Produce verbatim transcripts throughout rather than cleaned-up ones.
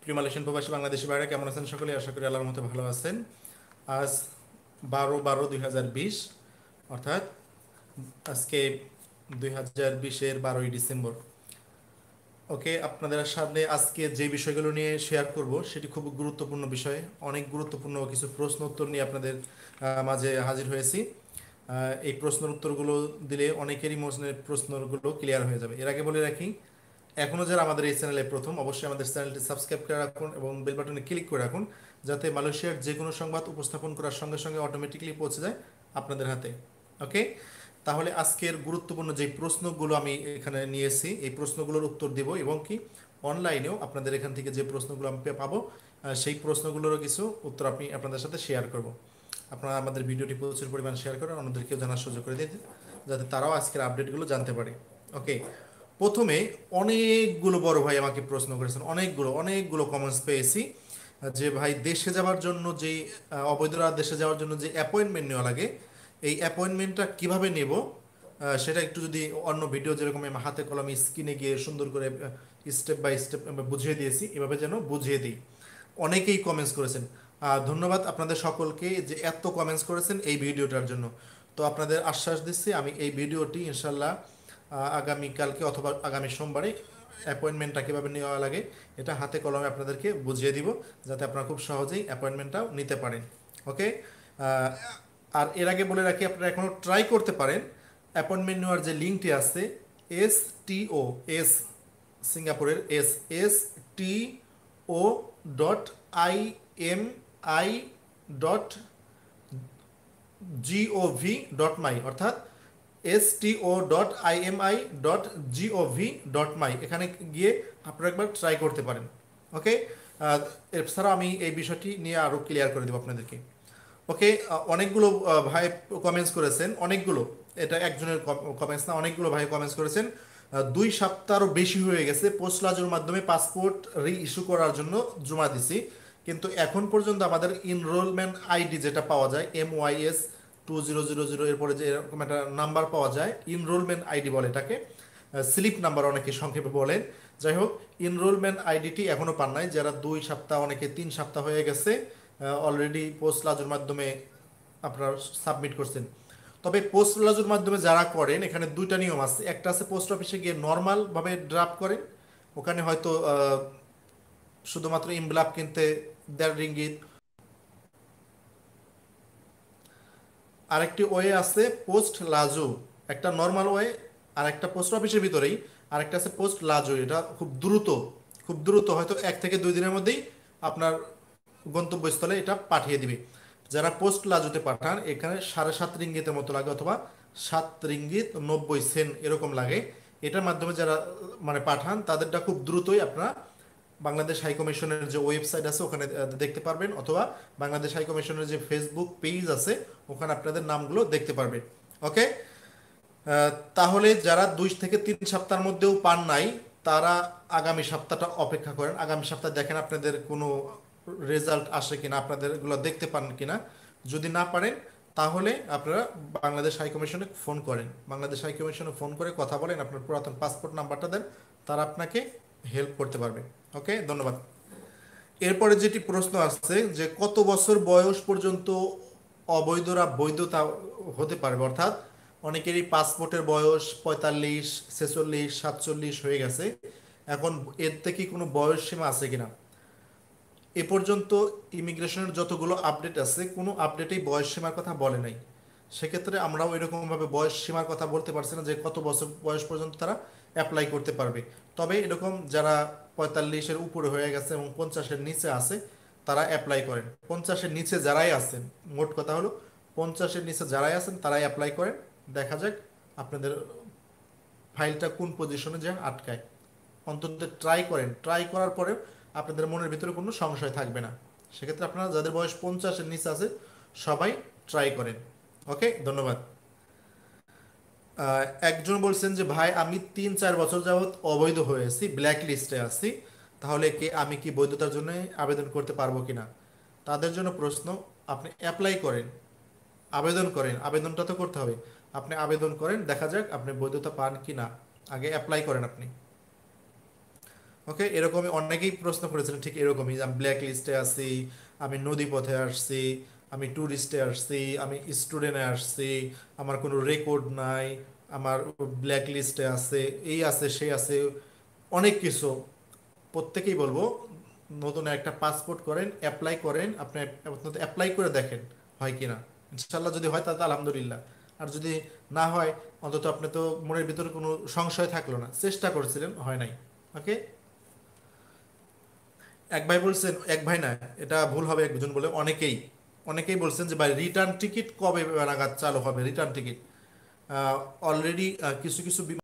প্রিয় মালয়েশিয়ান প্রবাসী বাংলাদেশি ভাইরা কেমন আছেন সকলে? আশা করি আল্লাহর মতো ভালো আছেন। আজ বারো বারো দুই হাজার বিশ, অর্থাৎ আজকে দুই হাজার বিশের বারোই ডিসেম্বর। ওকে, আপনাদের সামনে আজকে যে বিষয়গুলো নিয়ে শেয়ার করব সেটি খুব গুরুত্বপূর্ণ বিষয়। অনেক গুরুত্বপূর্ণ কিছু প্রশ্ন উত্তর নিয়ে আপনাদের আহ, মাঝে হাজির হয়েছি। আহ, এই প্রশ্নের উত্তরগুলো দিলে অনেকেরই মনের প্রশ্নগুলো ক্লিয়ার হয়ে যাবে। এর আগে বলে রাখি, এখনও যারা আমাদের এই চ্যানেলে প্রথম, অবশ্যই আমাদের চ্যানেলটি সাবস্ক্রাইব করে রাখুন এবং বেল বাটনে ক্লিক করে রাখুন, যাতে মালয়েশিয়ার যে কোনো সংবাদ উপস্থাপন করার সঙ্গে সঙ্গে অটোমেটিকলি পৌঁছে যায় আপনাদের হাতে। ওকে, তাহলে আজকের গুরুত্বপূর্ণ যে প্রশ্নগুলো আমি এখানে নিয়েছি এই প্রশ্নগুলোর উত্তর দেব, এবং কি অনলাইনেও আপনাদের এখান থেকে যে প্রশ্নগুলো আমি পাবো আহ, সেই প্রশ্নগুলোরও কিছু উত্তর আমি আপনাদের সাথে শেয়ার করব। আপনারা আমাদের ভিডিওটি প্রচুর পরিমাণ শেয়ার করেন, অন্যদেরকেও জানার সুযোগ করে দিন, যাতে তারাও আজকের আপডেটগুলো জানতে পারে। ওকে, প্রথমে অনেকগুলো বড় ভাই আমাকে প্রশ্ন করেছেন, অনেকগুলো অনেকগুলো কমেন্টস পেয়েছি যে ভাই দেশে যাওয়ার জন্য যেই আহ, অবৈধরা দেশে যাওয়ার জন্য যে অ্যাপয়েন্টমেন্ট নেওয়া লাগে, এই অ্যাপয়েন্টমেন্টটা কিভাবে নেব, আহ, সেটা একটু যদি অন্য ভিডিও যেরকম আমি হাতে কলমে স্ক্রিনে গিয়ে সুন্দর করে স্টেপ বাই স্টেপ বুঝিয়ে দিয়েছি, এভাবে যেন বুঝিয়ে দিই। অনেকেই কমেন্টস করেছেন। আহ, ধন্যবাদ আপনাদের সকলকে যে এত কমেন্টস করেছেন এই ভিডিওটার জন্য। তো আপনাদের আশ্বাস দিচ্ছি, আমি এই ভিডিওটি ইনশাল্লাহ আহ, আগামীকালকে অথবা আগামী সোমবারে অ্যাপয়েন্টমেন্টটা কীভাবে নেওয়া লাগে এটা হাতে কলমে আপনাদেরকে বুঝিয়ে দিব, যাতে আপনারা খুব সহজেই অ্যাপয়েন্টমেন্টটাও নিতে পারেন। ওকে, আর এর আগে বলে রাখি, আপনারা এখনও ট্রাই করতে পারেন। অ্যাপয়েন্টমেন্ট নেওয়ার যে লিঙ্কটি আছে, এস টি ও এস, সিঙ্গাপুরের S, S T O dot I M I dot GOV dot my, অর্থাৎ S T O dot I M I dot GOV dot my, এখানে গিয়ে আপনারা একবার ট্রাই করতে পারেন। ওকে, এছাড়া আমি এই বিষয়টি নিয়ে আরও ক্লিয়ার করে দেবো আপনাদেরকে। ওকে, অনেকগুলো আহ, ভাই কমেন্টস করেছেন, অনেকগুলো, এটা একজনের কমেন্টস না, অনেকগুলো ভাই কমেন্টস করেছেন। আহ, দুই সপ্তাহরও বেশি হয়ে গেছে পোস্ট লাজুর মাধ্যমে পাসপোর্ট রি ইস্যু করার জন্য জমা দিছি, কিন্তু এখন পর্যন্ত আমাদের ইনরোলমেন্ট আইডি যেটা পাওয়া যায়, M Y S two zero zero zero, এরপরে যে এরকম একটা নাম্বার পাওয়া যায়, ইনরোলমেন্ট আইডি বলে এটাকে, স্লিপ নাম্বার অনেকে সংক্ষেপে বলেন। যাই হোক, ইনরোলমেন্ট আইডিটি এখনও পান নাই, যারা দুই সপ্তাহ অনেকে তিন সপ্তাহ হয়ে গেছে অলরেডি পোস্ট লাজুর মাধ্যমে আপনারা সাবমিট করছেন। তবে পোস্ট লাজুর মাধ্যমে যারা করেন, এখানে দুইটা নিয়ম আছে। একটা আছে পোস্ট অফিসে গিয়ে নর্মালভাবে ড্রাফট করেন, ওখানে হয়তো আহ, শুধুমাত্র ইমব্লাপ কিনতে দেড় রিঙ্গিত। আরেকটি ওয়ে আছে পোস্ট লাজু, একটা নর্মাল ওয়ে, আর একটা পোস্ট অফিসের ভিতরেই আরেকটা আছে পোস্ট লাজু। এটা খুব দ্রুত, খুব দ্রুত, হয়তো এক থেকে দুই দিনের মধ্যেই আপনার গন্তব্যস্থলে এটা পাঠিয়ে দিবে। যারা পোস্ট লাজুতে পাঠান, এখানে সাড়ে সাত রিঙ্গিতের মতো লাগে, অথবা সাত রিঙ্গিত নব্বই সেন্ট এরকম লাগে। এটার মাধ্যমে যারা মানে পাঠান, তাদেরটা খুব দ্রুতই আপনারা বাংলাদেশ হাই কমিশনের যে ওয়েবসাইট আছে ওখানে দেখতে পারবেন, অথবা বাংলাদেশ হাই কমিশনের যে ফেসবুক পেজ আছে ওখানে আপনাদের নামগুলো দেখতে পারবেন। ওকে, তাহলে যারা দুই থেকে তিন সপ্তাহের মধ্যেও পান নাই, তারা আগামী সপ্তাহটা অপেক্ষা করেন। আগামী সপ্তাহে দেখেন আপনাদের কোনো রেজাল্ট আসে কিনা, আপনাদের এগুলো দেখতে পান কিনা। যদি না পারেন, তাহলে আপনারা বাংলাদেশ হাই কমিশনে ফোন করেন, বাংলাদেশ হাই কমিশনে ফোন করে কথা বলেন, আপনার পুরাতন পাসপোর্ট নাম্বারটা দেন, তারা আপনাকে হেল্প করতে পারবে। ওকে, ধন্যবাদ। এরপরে যেটি প্রশ্ন আসছে যে কত বছর বয়স পর্যন্ত অবৈধরা বৈধতা হতে পারবে, অর্থাৎ অনেকেরই পাসপোর্টের বয়স পঁয়তাল্লিশ, ছেচল্লিশ, সাতচল্লিশ হয়ে গেছে, এখন এর থেকে কোনো বয়স সীমা আছে কিনা। এ পর্যন্ত ইমিগ্রেশনের যতগুলো আপডেট আছে, কোনো আপডেটেই বয়স সীমার কথা বলে নাই। সেক্ষেত্রে আমরাও এরকমভাবে বয়স সীমার কথা বলতে পারছি না যে কত বছর বয়স পর্যন্ত তারা অ্যাপ্লাই করতে পারবে। তবে এরকম যারা পঁয়তাল্লিশের উপরে হয়ে গেছে এবং পঞ্চাশের নিচে আছে, তারা অ্যাপ্লাই করেন। পঞ্চাশের নিচে যারাই আছেন, মোট কথা হলো পঞ্চাশের নিচে যারাই আছেন তারাই অ্যাপ্লাই করেন। দেখা যাক আপনাদের ফাইলটা কোন পজিশনে যে আটকায়। অন্তত ট্রাই করেন, ট্রাই করার পরে আপনাদের মনের ভিতরে কোনো সংশয় থাকবে না। সেক্ষেত্রে আপনারা যাদের বয়স পঞ্চাশের নিচে আছে সবাই ট্রাই করেন। ওকে, ধন্যবাদ। আহ, একজন বলছেন যে ভাই আমি তিন চার বছর যাবৎ অবৈধ হয়েছি, ব্ল্যাক লিস্টে আছি, তাহলে কি আমি কি বৈধতার জন্য আবেদন করতে পারবো কিনা। তাদের জন্য প্রশ্ন, আপনি অ্যাপ্লাই করেন, আবেদন করেন, আবেদনটা তো করতে হবে। আপনি আবেদন করেন, দেখা যাক আপনি বৈধতা পান কি না, আগে অ্যাপ্লাই করেন আপনি। ওকে, এরকমই অনেকেই প্রশ্ন করেছিলেন ঠিক এরকমই যে আমি ব্ল্যাক লিস্টে আছি, আমি নদী পথে আসছি, আমি ট্যুরিস্টে আসছি, আমি স্টুডেন্টে আসছি, আমার কোনো রেকর্ড নাই, আমার ব্ল্যাক লিস্টে আছে, এই আছে সেই আছে, অনেক কিছু। প্রত্যেকেই বলবো নতুন একটা পাসপোর্ট করেন, অ্যাপ্লাই করেন, আপনি অ্যাপ্লাই করে দেখেন হয় কি না। ইনশাল্লাহ যদি হয় তাহলে আলহামদুলিল্লাহ, আর যদি না হয় অন্তত আপনি তো মনের ভিতরে কোনো সংশয় থাকলো না, চেষ্টা করেছিলেন, হয় নাই। ওকে। এক ভাই বলছেন, এক ভাই না, এটা ভুল হবে, একজন বলে অনেকেই অনেকেই বলছেন যে ভাই রিটার্ন টিকিট কবে নাগাদ চালু হবে, রিটার্ন টিকিট। অলরেডি কিছু কিছু বিমান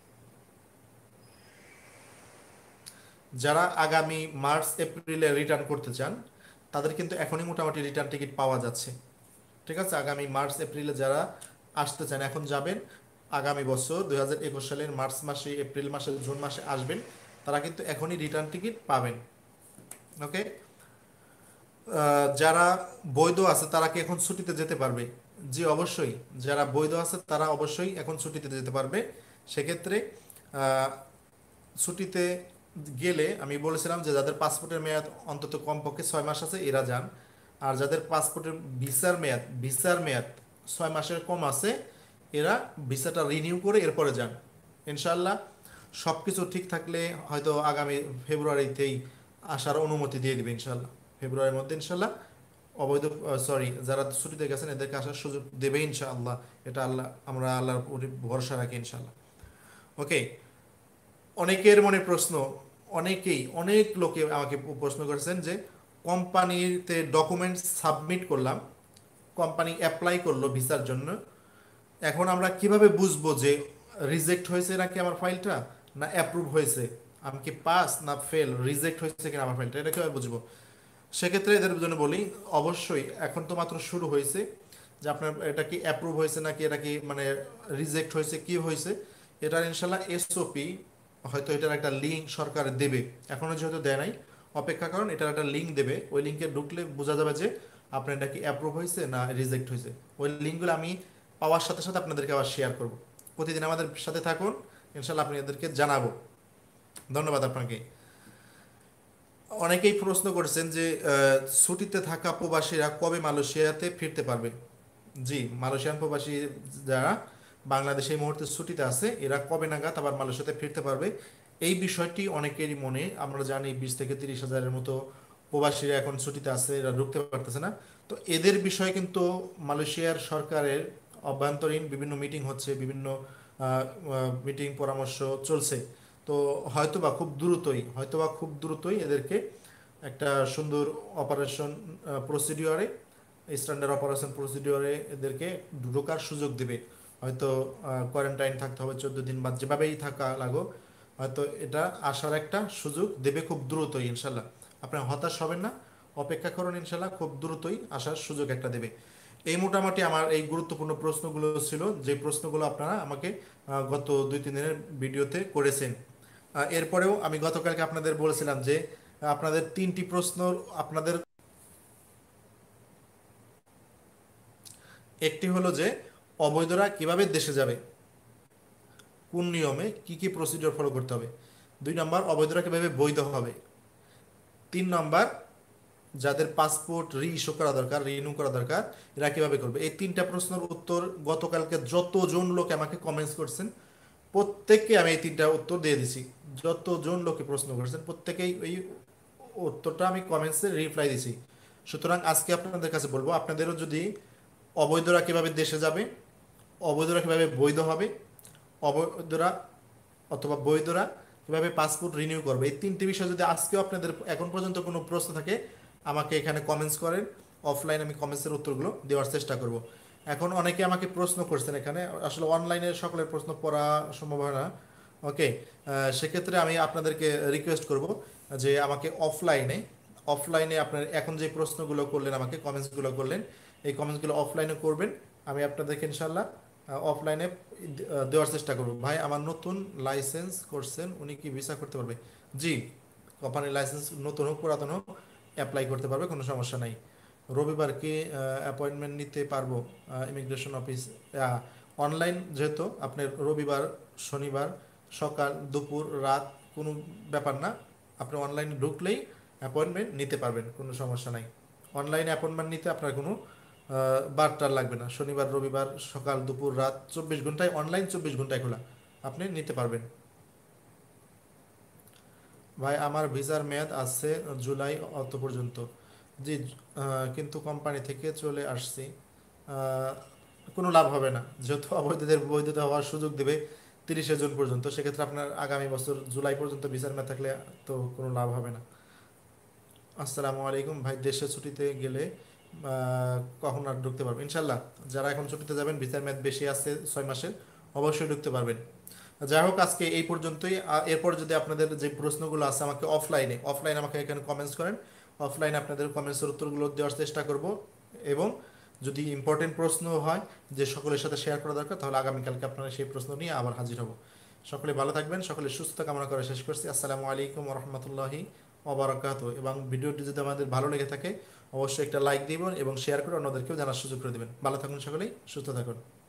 যারা আগামী মার্চ এপ্রিলে রিটার্ন করতে চান তাদের কিন্তু এখনই মোটামুটি রিটার্ন টিকিট পাওয়া যাচ্ছে। ঠিক আছে, আগামী মার্চ এপ্রিলে যারা আসতে চান এখন যাবেন, আগামী বছর দুই হাজার একুশ সালের মার্চ মাসে, এপ্রিল মাসে, জুন মাসে আসবেন, তারা কিন্তু এখনই রিটার্ন টিকিট পাবেন। ওকে। আহ, যারা বৈধ আছে তারা কি এখন ছুটিতে যেতে পারবে? জি অবশ্যই, যারা বৈধ আছে তারা অবশ্যই এখন ছুটিতে যেতে পারবে। সেক্ষেত্রে আহ, ছুটিতে গেলে আমি বলেছিলাম যে যাদের পাসপোর্টের মেয়াদ অন্তত কমপক্ষে ছয় মাস আছে এরা যান, আর যাদের পাসপোর্টের ভিসার মেয়াদ ভিসার মেয়াদ ছয় মাসের কম আছে এরা ভিসাটা রিনিউ করে এরপরে যান। ইনশাল্লাহ সব কিছু ঠিক থাকলে হয়তো আগামী ফেব্রুয়ারিতেই আসার অনুমতি দিয়ে দিবে ইনশাল্লাহ। ফেব্রুয়ারির মধ্যে ইনশাল্লাহ অবৈধ, সরি, যারা ছুটিতে গেছেন এদেরকে আসার সুযোগ দেবে ইনশাআল্লাহ। এটা আল্লাহ, আমরা আল্লাহর উপরে ভরসা রাখি ইনশাল্লাহ। ওকে। অনেকের মনে প্রশ্ন, অনেকেই অনেক লোকে আমাকে প্রশ্ন করেছেন যে কোম্পানিতে ডকুমেন্টস সাবমিট করলাম, কোম্পানি অ্যাপ্লাই করলো ভিসার জন্য, এখন আমরা কিভাবে বুঝবো যে রিজেক্ট হয়েছে নাকি আমার ফাইলটা, না অ্যাপ্রুভ হয়েছে, আমি কি পাস না ফেল, রিজেক্ট হয়েছে কিনা আমার ফাইলটা, এটা কিভাবে বুঝবো? সেক্ষেত্রে এদের জন্য বলি, অবশ্যই এখন তো মাত্র শুরু হয়েছে, যে আপনার এটা কি অ্যাপ্রুভ হয়েছে নাকি এটা কি মানে রিজেক্ট হয়েছে কি হয়েছে, এটার ইনশাল্লাহ এসওপি, হয়তো এটার একটা লিঙ্ক সরকার দেবে, এখনো যেহেতু দেয় নাই, অপেক্ষা করুন, এটার একটা লিঙ্ক দেবে, ওই লিঙ্কে ঢুকলে বোঝা যাবে যে আপনার এটা কি অ্যাপ্রুভ হয়েছে না রিজেক্ট হয়েছে। ওই লিঙ্কগুলো আমি পাওয়ার সাথে সাথে আপনাদেরকে আবার শেয়ার করব। প্রতিদিন আমাদের সাথে থাকুন, ইনশাল্লাহ আপনাদেরকে জানাবো। ধন্যবাদ আপনাকে। অনেকেই প্রশ্ন করেছেন যে আহ, ছুটিতে থাকা প্রবাসীরা কবে মালয়েশিয়াতে ফিরতে পারবে। জি, মালয়েশিয়ান প্রবাসী যারা বাংলাদেশে এই মুহূর্তে ছুটিতে আছে এরা কবে নাগাদ আবার মালয়েশিয়াতে ফিরতে পারবে, এই বিষয়টি অনেকেরই মনে। আমরা জানি বিশ থেকে তিরিশ হাজারের মতো প্রবাসীরা এখন ছুটিতে আছে, এরা ঢুকতে পারতেছে না। তো এদের বিষয়ে কিন্তু মালয়েশিয়ার সরকারের অভ্যন্তরীণ বিভিন্ন মিটিং হচ্ছে, বিভিন্ন মিটিং পরামর্শ চলছে। তো হয়তোবা খুব দ্রুতই হয়তোবা খুব দ্রুতই এদেরকে একটা সুন্দর অপারেশন প্রসিডিওরে, স্ট্যান্ডার্ড অপারেশন প্রসিডিওরে এদেরকে ঢোকার সুযোগ দেবে। হয়তো কোয়ারেন্টাইন থাকতে হবে চোদ্দ দিন, বা যেভাবেই থাকা লাগো, হয়তো এটা আসার একটা সুযোগ দেবে খুব দ্রুতই ইনশাল্লাহ। আপনার হতাশ হবেন না, অপেক্ষা করুন, ইনশাল্লাহ খুব দ্রুতই আসার সুযোগ একটা দেবে। এই মোটামুটি আমার এই গুরুত্বপূর্ণ প্রশ্নগুলো ছিল, যে প্রশ্নগুলো আপনারা আমাকে আহ, গত দুই তিন দিনের ভিডিওতে করেছেন। আহ, এরপরেও আমি গতকালকে আপনাদের বলেছিলাম যে আপনাদের তিনটি প্রশ্ন, আপনাদের একটি হলো যে অবৈধরা কিভাবে দেশে যাবে, কোন নিয়মে কি কি প্রসিডিওর ফলো করতে হবে। দুই নম্বর, অবৈধরা কিভাবে বৈধ হবে। তিন নম্বর, যাদের পাসপোর্ট রি ইস্যু করা দরকার, রিনিউ করা দরকার, এরা কিভাবে করবে। এই তিনটা প্রশ্নের উত্তর গতকালকে যতজন লোক আমাকে কমেন্টস করছেন প্রত্যেককে আমি এই তিনটা উত্তর দিয়ে দিছি। যতজন লোকে প্রশ্ন করেছেন প্রত্যেকেই এই উত্তরটা আমি কমেন্টসে রিপ্লাই দিছি। সুতরাং আজকে আপনাদের কাছে বলবো, আপনাদেরও যদি অবৈধরা কিভাবে দেশে যাবে, অবৈধরা কিভাবে বৈধ হবে, অবৈধরা অথবা বৈধরা কিভাবে পাসপোর্ট রিনিউ করবে, এই তিনটি বিষয় যদি আজকেও আপনাদের এখন পর্যন্ত কোনো প্রশ্ন থাকে আমাকে এখানে কমেন্টস করেন, অফলাইন আমি কমেন্টসের উত্তরগুলো দেওয়ার চেষ্টা করব। এখন অনেকে আমাকে প্রশ্ন করছেন, এখানে আসলে অনলাইনে সকলের প্রশ্ন পড়া সম্ভব হয় না। ওকে। সেক্ষেত্রে আমি আপনাদেরকে রিকোয়েস্ট করব যে আমাকে অফলাইনে অফলাইনে আপনার এখন যে প্রশ্নগুলো করলেন, আমাকে কমেন্টসগুলো করলেন, এই কমেন্টসগুলো অফলাইনে করবেন, আমি আপনাদেরকে ইনশাল্লাহ অফলাইনে দেওয়ার চেষ্টা করব। ভাই আমার নতুন লাইসেন্স করছেন, উনি কি ভিসা করতে পারবে? জি, কোম্পানির লাইসেন্স নতুন হোক পুরাতন হোক অ্যাপ্লাই করতে পারবে, কোনো সমস্যা নাই। রবিবার কি অ্যাপয়েন্টমেন্ট নিতে পারবো ইমিগ্রেশন অফিস? অনলাইন যেহেতু আপনার রবিবার, শনিবার, সকাল, দুপুর, রাত কোনো ব্যাপার না, আপনি অনলাইনে ঢুকলেই অ্যাপয়েন্টমেন্ট নিতে পারবেন, কোনো সমস্যা নাই। অনলাইনে অ্যাপয়েন্টমেন্ট নিতে আপনার কোনো বারটার লাগবে না। শনিবার রবিবার সকাল দুপুর রাত চব্বিশ ঘন্টায় অনলাইন, চব্বিশ ঘন্টায় খোলা, আপনি নিতে পারবেন। ভাই আমার ভিসার মেয়াদ আছে জুলাই অত পর্যন্ত। জি, আহ, কিন্তু কোম্পানি থেকে চলে আসছি। আহ, কোনো লাভ হবে না, যেহেতু অবৈধদের বৈধতা হওয়ার সুযোগ দেবে তিরিশে জুন পর্যন্ত, সেক্ষেত্রে আপনার আগামী বছর জুলাই পর্যন্ত ভিসার মেয়াদ থাকলে তো কোনো লাভ হবে না। আসসালামু আলাইকুম ভাই, দেশে ছুটিতে গেলে আহ, কখন আর ঢুকতে পারবেন? ইনশাল্লাহ যারা এখন ছুটিতে যাবেন ভিসার মেয়াদ বেশি আছে ছয় মাসের, অবশ্যই ঢুকতে পারবেন। যাই হোক, আজকে এই পর্যন্তই। আ- এরপর যদি আপনাদের যে প্রশ্নগুলো আছে আমাকে অফলাইনে অফলাইনে আমাকে এখানে কমেন্টস করেন, অফলাইনে আপনাদের কমেন্টসের উত্তরগুলো দেওয়ার চেষ্টা করব। এবং যদি ইম্পর্টেন্ট প্রশ্ন হয় যে সকলের সাথে শেয়ার করা দরকার, তাহলে আগামীকালকে আপনারা সেই প্রশ্ন নিয়ে আবার হাজির হব। সকলে ভালো থাকবেন, সকলে সুস্থ কামনা করে শেষ করছি। আসসালামু আলাইকুম রহমতুল্লাহি ওবরাকাত। এবং ভিডিওটি যদি আমাদের ভালো লেগে থাকে অবশ্যই একটা লাইক দিবেন এবং শেয়ার করে অন্যদেরকেও জানার সুযোগ করে দেবেন। ভালো থাকুন সকলেই, সুস্থ থাকুন।